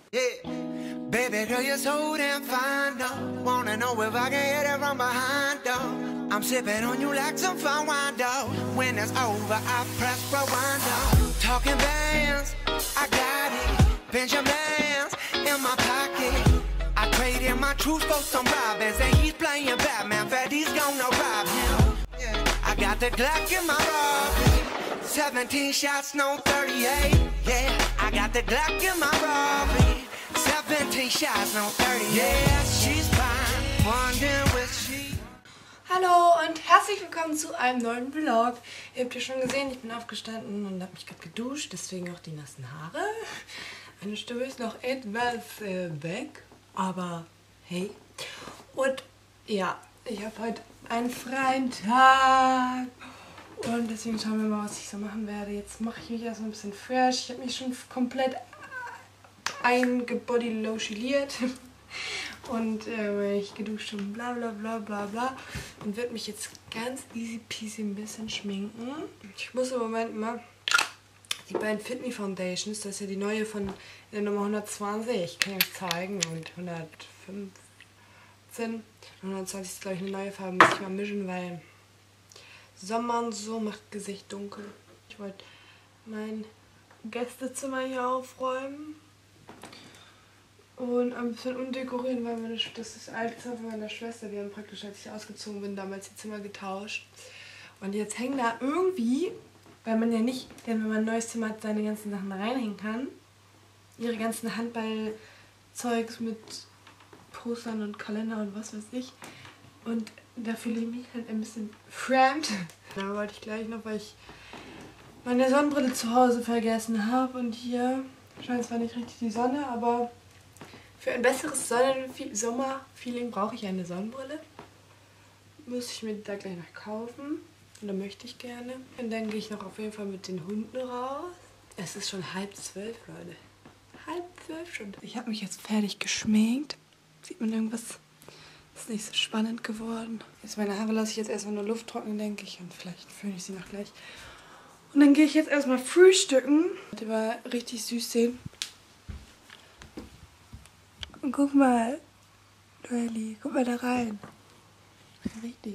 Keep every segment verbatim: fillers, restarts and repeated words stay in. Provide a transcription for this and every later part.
Yeah. Baby girl, you're so damn fine, though. Wanna know if I can hit it from behind, though. I'm sipping on you like some fine wine, though. When it's over, I press rewind, though. Talking bands, I got it. Benjamins in my pocket. I traded my truth for some robins, and he's playing Batman. Freddy's gonna rob him. Yeah. I got the Glock in my Robin. seventeen shots, no thirty-eight. Yeah, I got the Glock in my Robin. seventeen shots, no thirty-eight. Yeah, she's fine. Wondering with she. Hallo und herzlich willkommen zu einem neuen Vlog. Ihr habt ja schon gesehen, ich bin aufgestanden und habe mich gerade geduscht, deswegen auch die nassen Haare. Meine Stimme ist noch etwas äh, weg, aber hey. Und ja, ich habe heute einen freien Tag und deswegen schauen wir mal, was ich so machen werde. Jetzt mache ich mich erstmal ein bisschen fresh. Ich habe mich schon komplett eingebodylociert und äh, ich geduscht und bla bla bla bla bla und werde mich jetzt ganz easy peasy ein bisschen schminken. Ich muss im Moment mal die beiden Fit Me Foundations, das ist ja die neue von der Nummer hundertzwanzig, ich kann euch zeigen, und hundertfünfzehn, hundertzwanzig ist glaube ich eine neue Farbe, muss ich mal mischen, weil Sommer und so macht Gesicht dunkel. Ich wollte mein Gästezimmer hier aufräumen und ein bisschen umdekorieren, weil meine, das ist das alte Zimmer von meiner Schwester. Wir haben praktisch, als ich ausgezogen bin, damals die Zimmer getauscht. Und jetzt hängen da irgendwie, weil man ja nicht, denn wenn man ein neues Zimmer hat, seine ganzen Sachen reinhängen kann, ihre ganzen Handballzeugs mit Postern und Kalender und was weiß ich. Und da fühle ich mich halt ein bisschen fremd. Da wollte ich gleich noch, weil ich meine Sonnenbrille zu Hause vergessen habe. Und hier scheint zwar nicht richtig die Sonne, aber für ein besseres Sommerfeeling brauche ich eine Sonnenbrille. Muss ich mir da gleich noch kaufen. Und da möchte ich gerne. Und dann gehe ich noch auf jeden Fall mit den Hunden raus. Es ist schon halb zwölf, Leute. Halb zwölf schon. Ich habe mich jetzt fertig geschminkt. Sieht man irgendwas? Ist nicht so spannend geworden. Jetzt meine Haare lasse ich jetzt erstmal nur Luft trocknen, denke ich. Und vielleicht föhne ich sie noch gleich. Und dann gehe ich jetzt erstmal frühstücken. Die war richtig süß sehen. Und guck mal, Duelli, guck mal da rein. Richtig.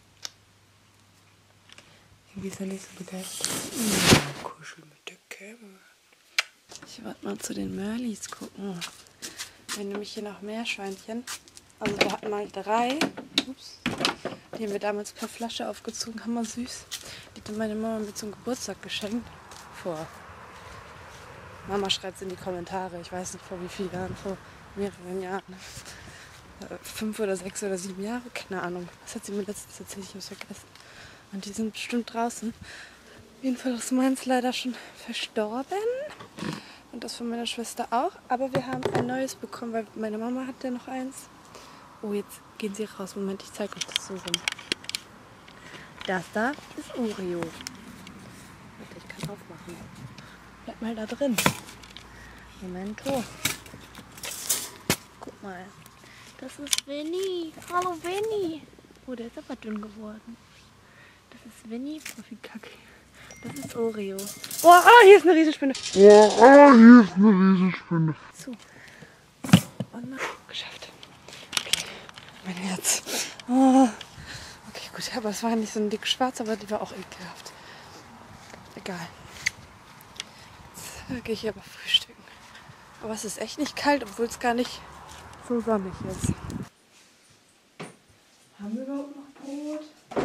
Irgendwie ist er nicht so begeistert. Ja, kuschel mit der Kämme. Ich werde mal zu den Mörlis gucken. Wir haben nämlich hier noch Meerschweinchen. Also wir hatten mal drei. Ups. Die haben wir damals per Flasche aufgezogen. Hammer süß. Die hat meine Mama mir zum Geburtstag geschenkt. Vor. Mama schreibt es in die Kommentare. Ich weiß nicht vor wie vielen Jahren. Vor mehreren Jahren. Fünf oder sechs oder sieben Jahre. Keine Ahnung. Was hat sie mir letztens erzählt? Ich habe es vergessen. Und die sind bestimmt draußen. Auf jeden Fall ist meins leider schon verstorben. Und das von meiner Schwester auch. Aber wir haben ein neues bekommen, weil meine Mama hat ja noch eins. Oh, jetzt gehen sie raus. Moment, ich zeige euch das so rum. Das da ist Oreo. Warte, ich kann aufmachen. Bleib mal da drin. Momento. Guck mal. Das ist Winnie. Hallo Winnie. Oh, der ist aber dünn geworden. Das ist Winnie. Profi-Kacke. Das ist Oreo. Oh, oh, hier ist eine Riesenspinne. Oh, oh, hier ist eine Riesenspinne. So. Und mal geschafft. Okay. Mein Herz. Oh. Okay, gut. Aber es war nicht so ein dick schwarz, aber die war auch ekelhaft. Egal. Jetzt gehe ich aber frühstücken. Aber es ist echt nicht kalt, obwohl es gar nicht so sonnig ist. Haben wir überhaupt noch Brot?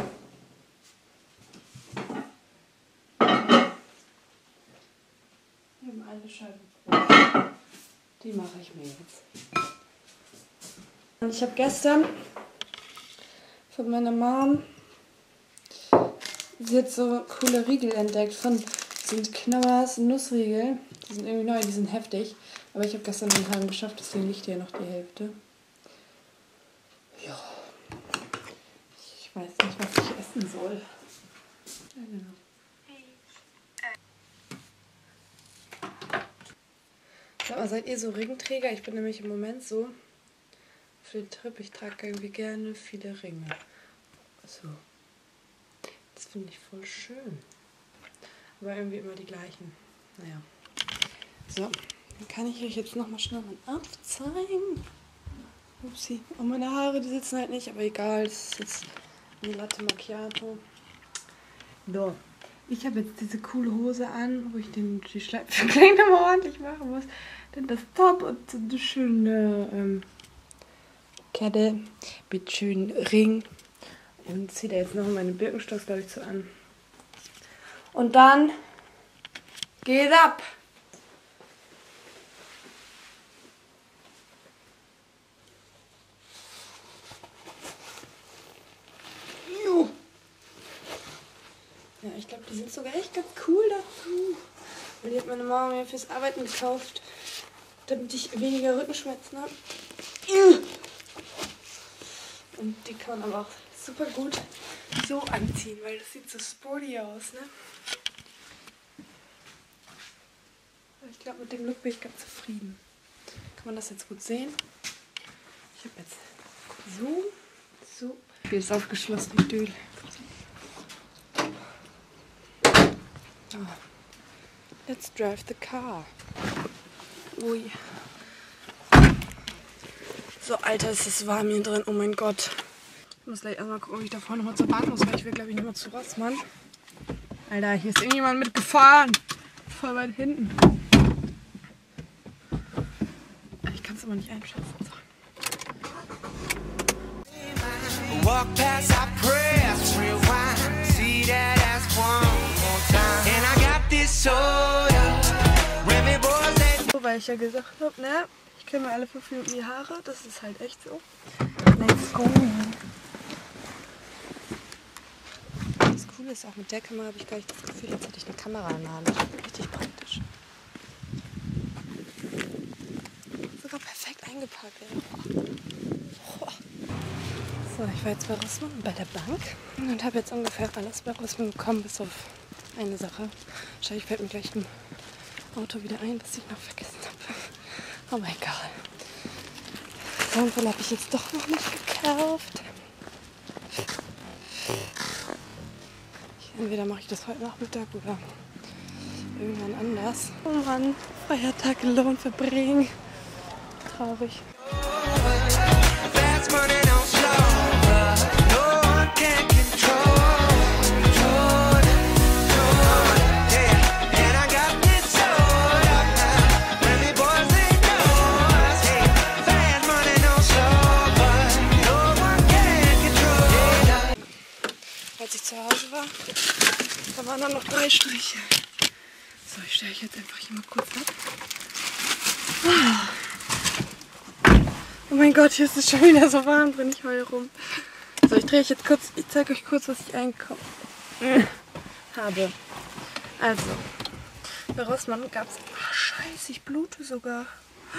Wir haben eine Scheibe Brot. Die mache ich mir jetzt. Und ich habe gestern von meiner Mom, sie hat so coole Riegel entdeckt von sind Knabbers Nussriegel. Die sind irgendwie neu, die sind heftig. Aber ich habe gestern den halben geschafft, deswegen liegt hier noch die Hälfte. Ja. Ich weiß nicht, was ich essen soll. Ja, genau. Sag mal, seid ihr so Ringträger? Ich bin nämlich im Moment so auf den Trip. Ich trage irgendwie gerne viele Ringe. So. Das finde ich voll schön. Aber irgendwie immer die gleichen. Naja. So, Dann kann ich euch jetzt nochmal schnell meinen Apfel zeigen. Upsi. Und meine Haare, die sitzen halt nicht, aber egal. Das ist jetzt eine Latte Macchiato. So. Ich habe jetzt diese coole Hose an, wo ich den, die Schleifenklänge nochmal ordentlich machen muss. Dann das Top und eine schöne ähm, Kette mit schönen Ring. Und ziehe da jetzt noch meine Birkenstocks, glaube ich, so an. Und dann geht's ab. Ja, ich glaube, die sind sogar echt ganz cool dazu. Und die hat meine Mama mir fürs Arbeiten gekauft, damit ich weniger Rückenschmerzen habe. Und die kann man aber auch super gut so anziehen, weil das sieht so sporty aus, ne? Ich glaube, mit dem Look bin ich ganz zufrieden. Kann man das jetzt gut sehen? Ich habe jetzt so, so. Hier ist aufgeschlossen, die Tür. Oh. Let's drive the car. Ui. So, Alter, ist es warm hier drin. Oh mein Gott. Ich muss gleich erstmal gucken, ob ich da vorne nochmal zur Bahn muss, weil ich will, glaube ich, nochmal zu Rossmann. Alter, hier ist irgendjemand mitgefahren. Voll weit hinten. Ich kann es aber nicht einschätzen. So. Walk past, I press, rewind, see that as one more time. And I got this soda, Remy boys. So, weil ich ja gesagt habe, ne, ich kämme mir alle fünf Minuten die Haare, das ist halt echt so. Let's go. Das Coole ist auch, mit der Kamera habe ich gar nicht das Gefühl, jetzt hätte ich eine Kamera in der Hand. Richtig praktisch. Sogar perfekt eingepackt, ey. Oh. So, ich war jetzt bei Rossmann bei der Bank und habe jetzt ungefähr alles bei Rossmann bekommen, bis auf eine Sache. Wahrscheinlich fällt mir gleich im Auto wieder ein, was ich noch vergessen habe. Aber egal. Sonnenbrille habe ich jetzt doch noch nicht gekauft. Entweder mache ich das heute Nachmittag oder irgendwann anders. Oh Mann, Feiertag in Lohn verbringen. Traurig. Als ich zu Hause war, da waren dann noch drei Striche. So, ich stelle ich jetzt einfach hier mal kurz ab. Oh mein Gott, hier ist es schon wieder so warm drin, ich heule rum. So, ich drehe ich jetzt kurz, ich zeige euch kurz, was ich einkaufe habe. Also, bei Rossmann gab es, ach scheiße, ich blute sogar.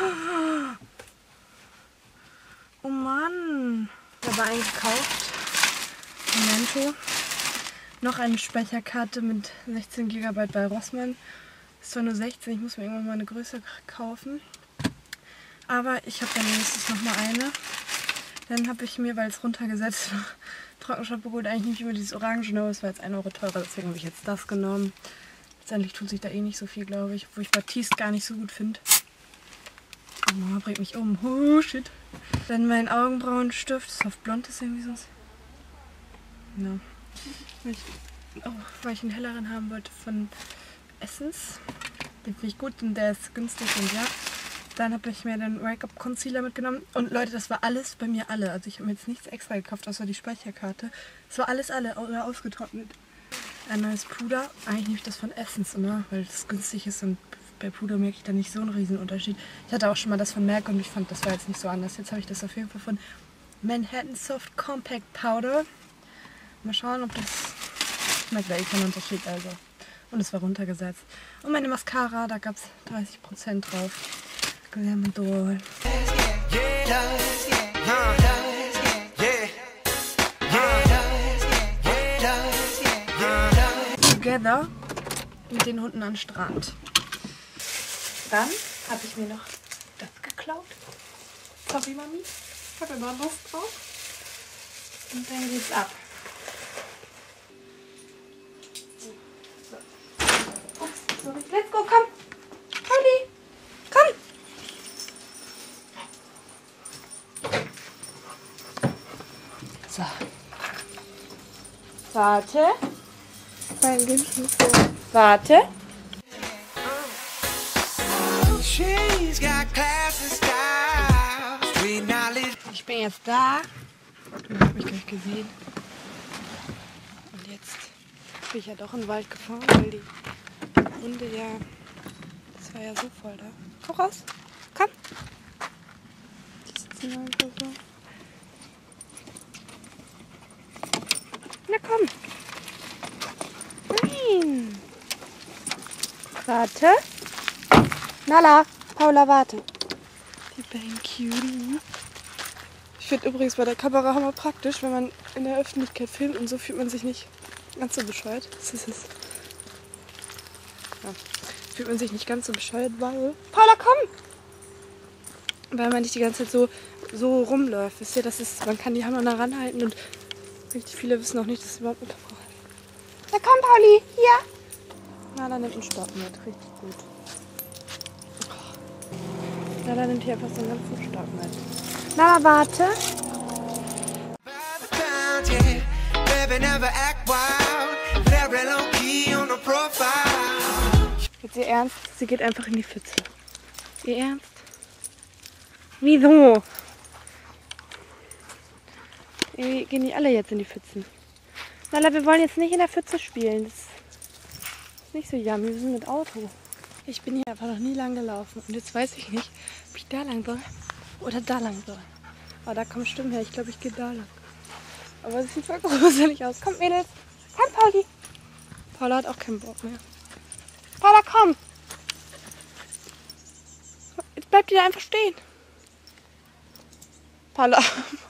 Oh Mann, ich habe eingekauft. Momento. Noch eine Speicherkarte mit sechzehn Gigabyte bei Rossmann. Ist zwar nur sechzehn, ich muss mir irgendwann mal eine größere kaufen. Aber ich habe dann nächstes noch mal eine. Dann habe ich mir, weil es runtergesetzt war, Trockenshampoo geholt. Eigentlich nicht immer dieses Orangene, es war jetzt ein Euro teurer, deswegen habe ich jetzt das genommen. Letztendlich tut sich da eh nicht so viel, glaube ich. Wo ich Batiste gar nicht so gut finde. Oh, Mama bringt mich um. Oh, shit. Dann mein Augenbrauenstift. Das ist auf blond, ist irgendwie sonst. Ja. Weil ich, oh, weil ich einen helleren haben wollte von Essence. Den finde ich gut und der ist günstig und ja. Dann habe ich mir den Wake Up Concealer mitgenommen. Und Leute, das war alles bei mir alle. Also ich habe mir jetzt nichts extra gekauft, außer die Speicherkarte. Das war alles alle oder ausgetrocknet. Ein neues Puder. Eigentlich nehme ich das von Essence immer, weil es günstig ist und bei Puder merke ich da nicht so einen riesen Unterschied. Ich hatte auch schon mal das von MAC und ich fand, das war jetzt nicht so anders. Jetzt habe ich das auf jeden Fall von Manhattan Soft Compact Powder. Mal schauen, ob das... Ich merke da eh keinen Unterschied, also. Und es war runtergesetzt. Und meine Mascara, da gab es dreißig Prozent drauf. Glamour. Together mit den Hunden am Strand. Dann habe ich mir noch das geklaut. Sorry, Mami. Ich habe immer Lust drauf. Und dann geht's ab. So. Ups, sorry. Let's go, komm. Pauli, komm. Warte. Warte. Ich bin jetzt da. Ich habe mich gleich gesehen. Und jetzt bin ich ja doch in den Wald gefahren, weil die Hunde ja... Das war ja so voll da. Komm raus. Komm. Die sitzen einfach so. Na komm. Nein. Warte. Nala. Paula, warte. Die beiden Cutie. Ich finde übrigens bei der Kamera hammer praktisch, wenn man in der Öffentlichkeit filmt und so fühlt man sich nicht ganz so bescheuert. Das ist es. Ja. Fühlt man sich nicht ganz so bescheuert, weil... Paula, komm! Weil man nicht die ganze Zeit so, so rumläuft. Wisst ihr, das ist, man kann die Hammer nah ranhalten und richtig viele wissen auch nicht, dass sie überhaupt eine Kamera hat. Na komm, Pauli, hier! Na, da nimmt einen Stock mit. Richtig gut. Na, da nimmt hier einfach so einen ganzen Stock mit. Na, warte. Jetzt ihr Ernst? Sie geht einfach in die Pfütze. Ihr Ernst? Wieso? Irgendwie gehen die alle jetzt in die Pfützen. Nala, wir wollen jetzt nicht in der Pfütze spielen. Das ist nicht so yummy. Wir sind mit Auto. Ich bin hier einfach noch nie lang gelaufen. Und jetzt weiß ich nicht, ob ich da lang soll oder da lang soll. Aber da kommen Stimmen her. Ich glaube, ich gehe da lang. Aber es sieht voll gruselig aus. Kommt, Mädels. Komm, Pauli. Paula hat auch keinen Bock mehr. Paula, komm. Jetzt bleibt ihr da einfach stehen. Paula.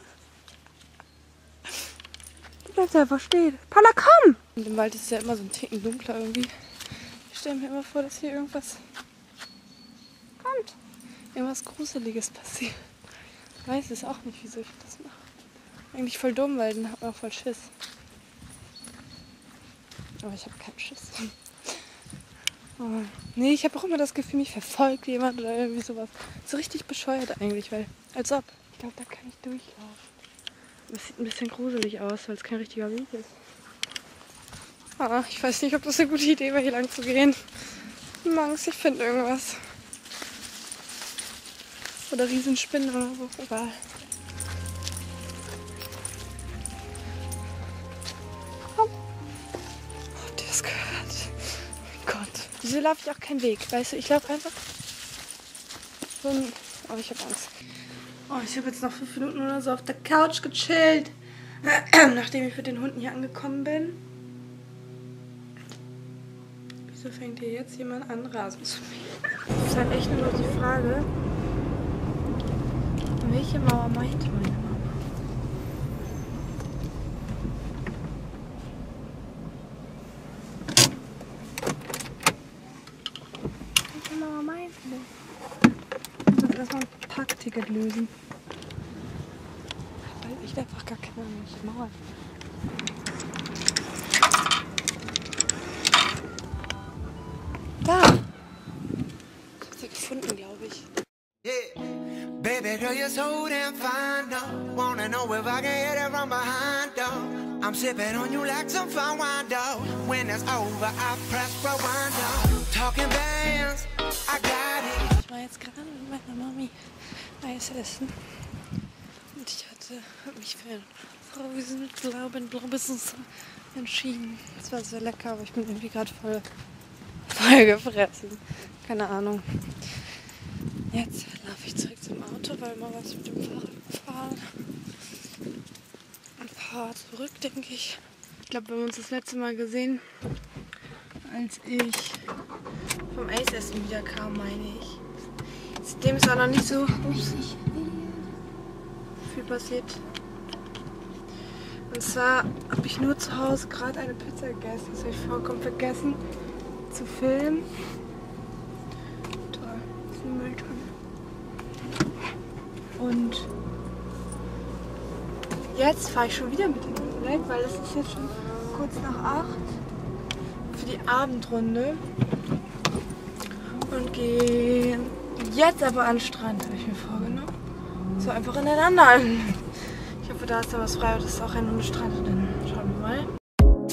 Du bleibst einfach stehen. Paula, komm. Und im Wald ist es ja immer so ein Ticken dunkler irgendwie. Ich stelle mir immer vor, dass hier irgendwas kommt. Irgendwas Gruseliges passiert. Ich weiß es auch nicht, wieso ich das mache. Eigentlich voll dumm, weil dann hat man auch voll Schiss. Aber ich habe keinen Schiss. Oh. Nee, ich habe auch immer das Gefühl, mich verfolgt jemand oder irgendwie sowas. So richtig bescheuert eigentlich, weil als ob. Ich glaube, da kann ich durchlaufen. Das sieht ein bisschen gruselig aus, weil es kein richtiger Weg ist. Ah, ich weiß nicht, ob das eine gute Idee war, hier lang zu gehen. Ich hab Angst, ich finde irgendwas. Oder Riesenspinnen oder so. Egal. Komm. Oh, der ist gehört. Oh Gott. Wieso laufe ich auch keinen Weg? Weißt du, ich laufe einfach so ein... Oh, ich habe Angst. Oh, ich habe jetzt noch fünf Minuten oder so auf der Couch gechillt. Nachdem ich mit den Hunden hier angekommen bin. Wieso fängt hier jetzt jemand an, Rasen zu mähen? Das ist halt echt nur noch die Frage, welche Mauer meint meine Mama? Welche Mauer meint sie? Ich muss erstmal ein Parkticket lösen. Weil ich einfach gar keine Ahnung, welche Mauer. Da! Ich hab sie gefunden, glaube ich. Yeah. Baby girl, you're so damn fine, though. Wanna know if I can hit it from behind, though. I'm sipping on you like some fine wine, though. When it's over, I press rewind, though. Talking bands, I got it. Ich war jetzt gerade mit meiner Mami Eis essen. Und ich hatte mich für Frau Wiesen mit Glauben Blaubusiness entschieden. Es war sehr lecker, aber ich bin irgendwie gerade voll, voll gefressen. Keine Ahnung. Jetzt laufe ich zurück zum Auto, weil Mama ist mit dem Fahrrad gefahren. Und fahre zurück, denke ich. Ich glaube, wir haben uns das letzte Mal gesehen, als ich vom Eisessen wieder kam, meine ich. Seitdem ist auch noch nicht so ups, viel passiert. Und zwar habe ich nur zu Hause gerade eine Pizza gegessen. Das habe ich vollkommen vergessen zu filmen. Toll, das ist eine Mülltonne. Und jetzt fahre ich schon wieder mit den Hunden weg, weil es ist jetzt schon kurz nach acht für die Abendrunde. Und gehe jetzt aber an den Strand, habe ich mir vorgenommen. So einfach ineinander. Ich hoffe, da ist da was frei und das ist auch ein Hundestrand. Und dann schauen wir mal.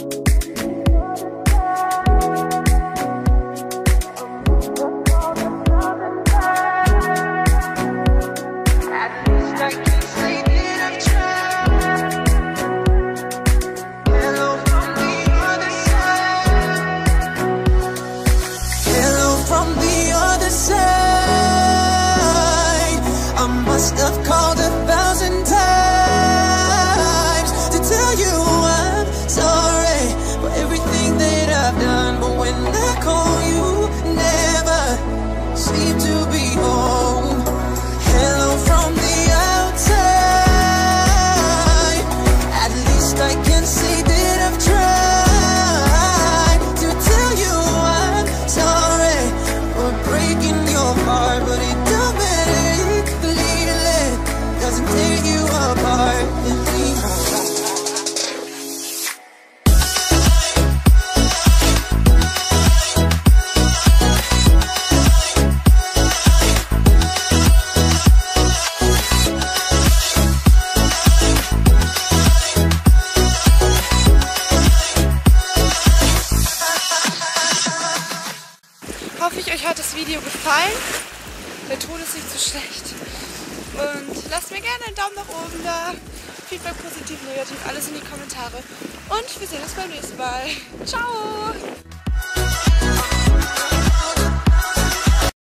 gefallen. Der Ton ist nicht so schlecht. Und lasst mir gerne einen Daumen nach oben da. Feedback positiv, negativ, alles in die Kommentare. Und wir sehen uns beim nächsten Mal. Ciao!